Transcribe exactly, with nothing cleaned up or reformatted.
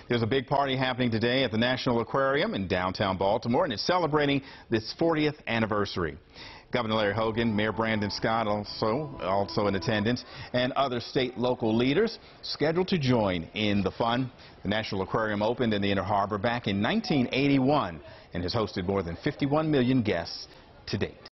There's a big party happening today at the National Aquarium in downtown Baltimore, and it's celebrating this fortieth anniversary. Governor Larry Hogan, Mayor Brandon Scott also, also in attendance, and other state local leaders scheduled to join in the fun. The National Aquarium opened in the Inner Harbor back in nineteen eighty-one and has hosted more than fifty-one million guests to date.